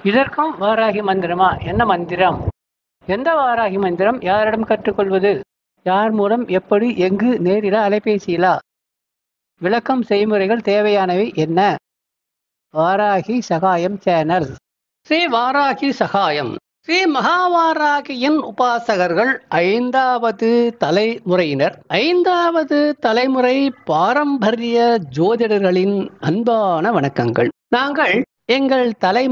இதற்கும் வாராகி மந்திரமா? என்ன மந்திரம்? எந்த வாராகி மந்திரம்? யாரிடம் கற்றுக்கொள்வது? யார் மூலம்? எப்படி? எங்கு? நேரிலா? அலைபேசியிலா? விளக்கம், செய்முறைகள் தேவையானவை என்ன? வாராகி சகாயம் சேனல். ஸ்ரீ வாராகி சகாயம். ஸ்ரீ மகாவாராகியின் உபாசகர்கள் 5வது தலைமுறையினர். 5வது தலைமுறை பாரம்பரிய ஜோதிடர்களின் அன்பான வணக்கங்கள். நாங்கள் எங்கள்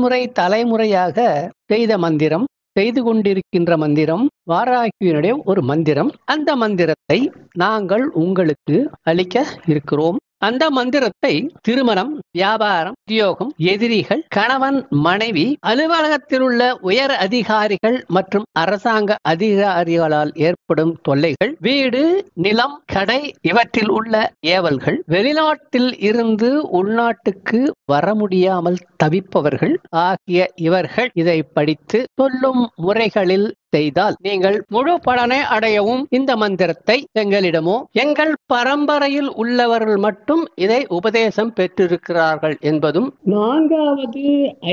தலைமுறையாக செய்த மந்திரம், செய்து கொண்டிருக்கின்ற மந்திரம் வாராகியினுடைய ஒரு மந்திரம். அந்த மந்திரத்தை நாங்கள் உங்களுக்கு அளிக்க இருக்கிறோம். அந்த மந்திரத்தை திருமணம், வியாபாரம், உத்தியோகம், எதிரிகள், கணவன், மனைவி, அலுவலகத்தில் உள்ள உயர் அதிகாரிகள் மற்றும் அரசாங்க அதிகாரிகளால் ஏற்படும் தொல்லைகள், வீடு, நிலம், கடை இவற்றில் உள்ள ஏவல்கள், வெளிநாட்டில் இருந்து உள்நாட்டுக்கு வர முடியாமல் தவிப்பவர்கள் ஆகிய இவர்கள் இதை படித்து சொல்லும் முறைகளில் செய்தால் நீங்கள் முழு பலனை அடையவும் இந்த மந்திரத்தை எங்களிடமோ எங்கள் பரம்பரையில் உள்ளவர்கள் மட்டும் இதை உபதேசம் பெற்றிருக்கிறார்கள் என்பதும் 4வது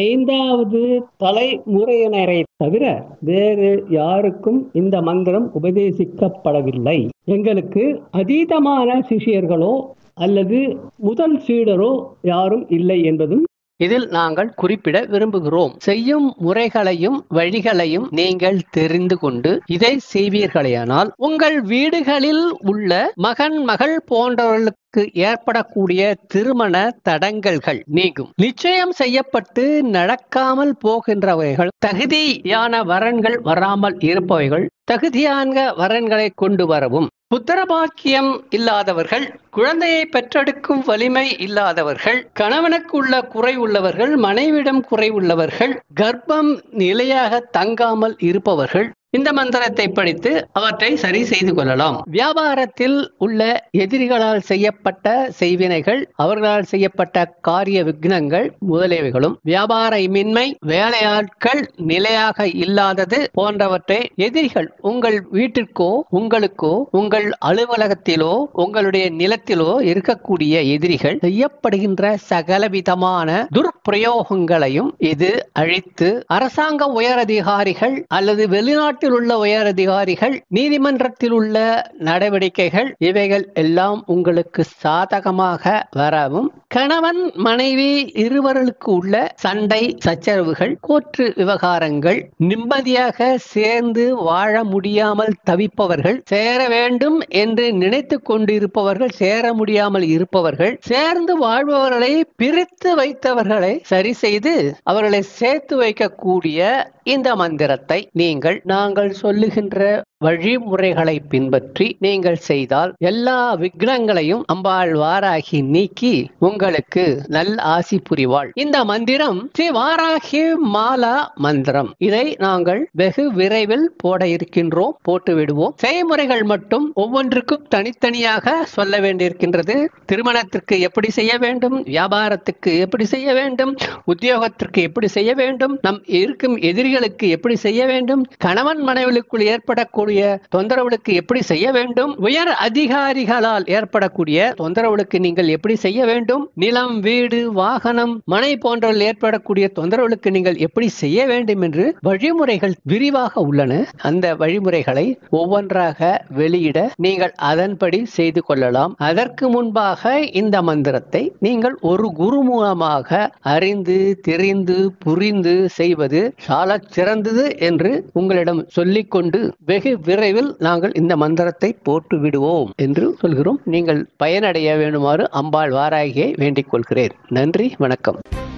5வது தலைமுறையினரை தவிர வேறு யாருக்கும் இந்த மந்திரம் உபதேசிக்கப்படவில்லை. எங்களுக்கு அதீதமான சிஷியர்களோ அல்லது முதல் சீடரோ யாரும் இல்லை என்பதும் இதில் நாங்கள் குறிப்பிட விரும்புகிறோம். செய்யும் முறைகளையும் வழிகளையும் நீங்கள் தெரிந்து கொண்டு இதை செய்வீர்களேயானால் உங்கள் வீடுகளில் உள்ள மகன், மகள் போன்றவர்களுக்கு ஏற்படக்கூடிய திருமண தடங்கல்கள் நீங்கும். நிச்சயம் செய்யப்பட்டு நடக்காமல் போகின்றவைகள், தகுதியான வரன்கள் வராமல் இருப்பவைகள் தகுதியான வரன்களை கொண்டு வரவும், புத்திரபாக்கியம் இல்லாதவர்கள், குழந்தையை பெற்றெடுக்கும் வலிமை இல்லாதவர்கள், கணவனுக்கு உள்ள குறை உள்ளவர்கள், மனைவிடம் குறை உள்ளவர்கள், கர்ப்பம் நிலையாக தங்காமல் இருப்பவர்கள் இந்த மந்திரத்தை படித்து அவற்றை சரி செய்து கொள்ளலாம். வியாபாரத்தில் உள்ள எதிரிகளால் செய்யப்பட்ட செய்வினைகள், அவர்களால் செய்யப்பட்ட காரிய விக்னங்கள் முதலியவைகளும், வியாபாரமின்மை, வேலையாட்கள் நிலையாக இல்லாதது போன்றவற்றை எதிரிகள் உங்கள் வீட்டிற்கோ உங்களுக்கோ உங்கள் அலுவலகத்திலோ உங்களுடைய நிலத்திலோ இருக்கக்கூடிய எதிரிகள் செய்யப்படுகின்ற சகலவிதமான துர்பிரயோகங்களையும் இது அழித்து அரசாங்க உயரதிகாரிகள் அல்லது வெளிநாட்டு உள்ள உயர் அதிகாரிகள், நீதிமன்றத்தில் உள்ள நடவடிக்கைகள் இவைகள் எல்லாம் உங்களுக்கு சாதகமாக வரவும், கணவன் மனைவி இருவர்களுக்கு உள்ள சண்டை சச்சரவுகள், கோர்ட்டு விவகாரங்கள், நிம்மதியாக சேர்ந்து வாழ முடியாமல் தவிப்பவர்கள், சேர வேண்டும் என்று நினைத்து கொண்டிருப்பவர்கள், சேர முடியாமல் இருப்பவர்கள், சேர்ந்து வாழ்பவர்களை பிரித்து வைத்தவர்களை சரி செய்து அவர்களை சேர்த்து வைக்கக்கூடிய இந்த மந்திரத்தை நாங்கள் சொல்லுகின்ற வழிமுறைகளை பின்பற்றி நீங்கள் செய்தால் எல்லா விக்னங்களையும் அம்பாள் வாராகி நீக்கி உங்களுக்கு நல்ல ஆசி புரிவாள். இந்த மந்திரம் ஸ்ரீ வாராகி மாலா மந்திரம். இதை நாங்கள் வெகு விரைவில் போட இருக்கின்றோம், போட்டு விடுவோம். செய்முறைகள் மட்டும் ஒவ்வொன்றுக்கும் தனித்தனியாக சொல்ல வேண்டியிருக்கின்றது. திருமணத்திற்கு எப்படி செய்ய வேண்டும், வியாபாரத்துக்கு எப்படி செய்ய வேண்டும், உத்தியோகத்திற்கு எப்படி செய்ய வேண்டும், நம் இருக்கும் எதிரிகளுக்கு எப்படி செய்ய வேண்டும், கணவன் மனைவிக்குள் ஏற்படக்கூடிய தொந்தரவுகளுக்கு எப்படி செய்ய வேண்டும், உயர் அதிகாரிகளால் ஏற்படக்கூடிய தொந்தரவுகளுக்கு நீங்கள் எப்படி செய்ய வேண்டும், நிலம், வீடு, வாகனம், மனை போன்றவர்கள் ஏற்படக்கூடிய தொந்தரவுகளுக்கு நீங்கள் எப்படி செய்ய வேண்டும் என்று வழிமுறைகள் விரிவாக உள்ளன. அந்த வழிமுறைகளை ஒவ்வொன்றாக வெளியிட நீங்கள் அதன்படி செய்து கொள்ளலாம். அதற்கு முன்பாக இந்த மந்திரத்தை நீங்கள் ஒரு குரு மூலமாக அறிந்து தெரிந்து புரிந்து செய்வது சாலச் சிறந்தது என்று உங்களிடம் சொல்லிக்கொண்டு வெகு விரைவில் நாங்கள் இந்த மந்திரத்தை போட்டு விடுவோம் என்று சொல்கிறோம். நீங்கள் பயனடைய வேண்டுமாறு அம்பாள் வாராகியை வேண்டிக் கொள்கிறேன். நன்றி, வணக்கம்.